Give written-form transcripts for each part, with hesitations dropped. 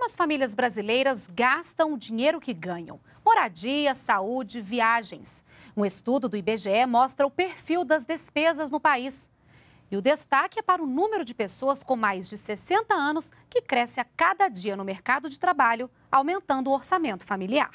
as famílias brasileiras gastam o dinheiro que ganham? Moradia, saúde, viagens. Um estudo do IBGE mostra o perfil das despesas no país. E o destaque é para o número de pessoas com mais de 60 anos que cresce a cada dia no mercado de trabalho, aumentando o orçamento familiar.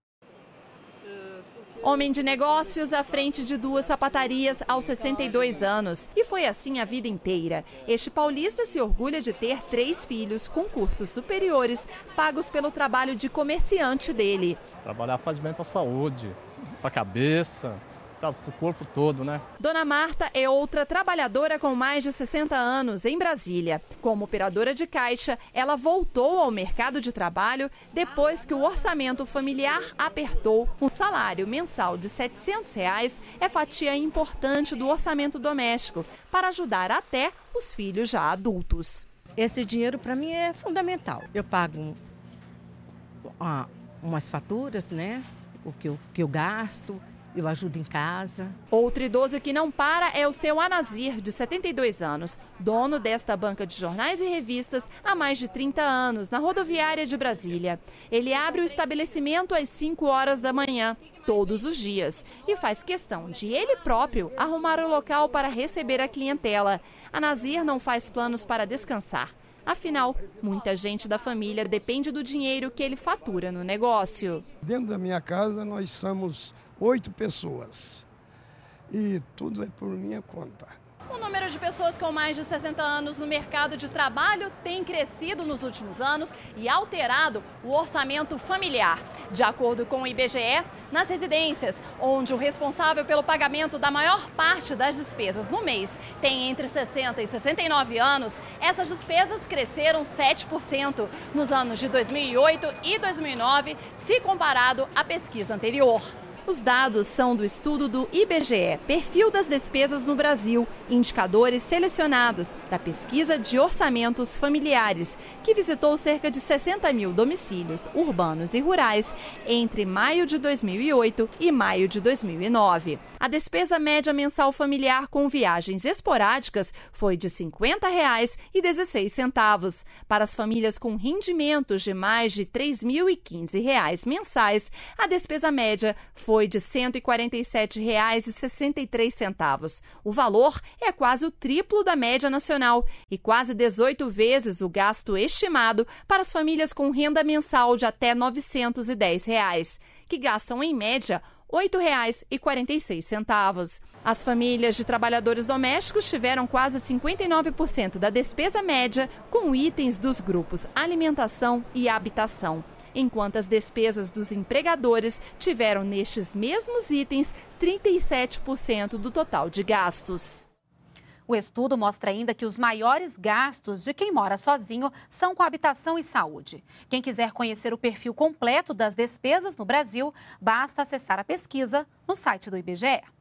Homem de negócios à frente de 2 sapatarias aos 62 anos. E foi assim a vida inteira. Este paulista se orgulha de ter 3 filhos com cursos superiores, pagos pelo trabalho de comerciante dele. Trabalhar faz bem para a saúde, para a cabeça, para o corpo todo, né? Dona Marta é outra trabalhadora com mais de 60 anos em Brasília. Como operadora de caixa, ela voltou ao mercado de trabalho depois que o orçamento familiar apertou. Um salário mensal de R$ 700 é fatia importante do orçamento doméstico para ajudar até os filhos já adultos. Esse dinheiro para mim é fundamental. Eu pago umas faturas, né? O que eu gasto. Eu ajudo em casa. Outro idoso que não para é o seu Anazir, de 72 anos, dono desta banca de jornais e revistas há mais de 30 anos, na rodoviária de Brasília. Ele abre o estabelecimento às 5 horas da manhã, todos os dias, e faz questão de ele próprio arrumar o local para receber a clientela. Anazir não faz planos para descansar. Afinal, muita gente da família depende do dinheiro que ele fatura no negócio. Dentro da minha casa nós somos 8 pessoas e tudo é por minha conta. O número de pessoas com mais de 60 anos no mercado de trabalho tem crescido nos últimos anos e alterado o orçamento familiar. De acordo com o IBGE, nas residências, onde o responsável pelo pagamento da maior parte das despesas no mês tem entre 60 e 69 anos, essas despesas cresceram 7% nos anos de 2008 e 2009, se comparado à pesquisa anterior. Os dados são do estudo do IBGE, Perfil das Despesas no Brasil, indicadores selecionados da pesquisa de orçamentos familiares, que visitou cerca de 60 mil domicílios urbanos e rurais entre maio de 2008 e maio de 2009. A despesa média mensal familiar com viagens esporádicas foi de R$ 50,16. Para as famílias com rendimentos de mais de R$ 3.015 mensais, a despesa média foi de R$ 147,63. O valor é quase o triplo da média nacional e quase 18 vezes o gasto estimado para as famílias com renda mensal de até R$ 910, que gastam em média R$ 8,46. As famílias de trabalhadores domésticos tiveram quase 59% da despesa média com itens dos grupos alimentação e habitação, enquanto as despesas dos empregadores tiveram nestes mesmos itens 37% do total de gastos. O estudo mostra ainda que os maiores gastos de quem mora sozinho são com habitação e saúde. Quem quiser conhecer o perfil completo das despesas no Brasil, basta acessar a pesquisa no site do IBGE.